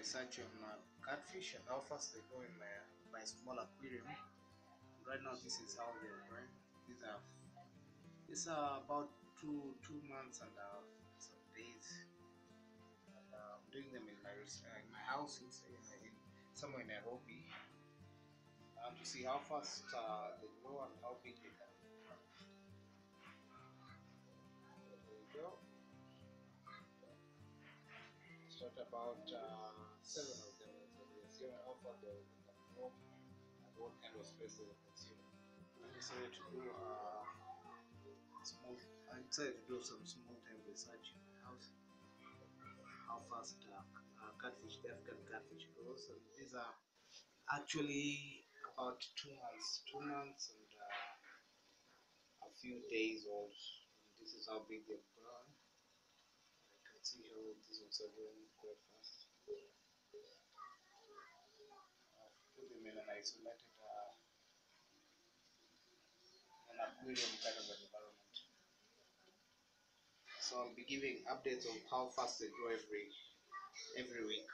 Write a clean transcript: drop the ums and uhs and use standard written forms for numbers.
research on catfish and how fast they grow in my small aquarium. Right now, this is how they're growing. These are about two months and some days. And, I'm doing them in my house in somewhere in Nairobi to see how fast they grow and how big they can become. There you go. Start about 7 of them, so we see how far they can grow and what kind of space they consume. I decided to do small. I decided to do some small time research in my house. How fast catfish, the African catfish grows, and these are actually about 2 months, 2 months and a few days old. And this is how big they've grown. I can see how these ones are growing quite fast. I've put them in an isolated, an aquarium kind of an environment. So I'll be giving updates of how fast they grow every week.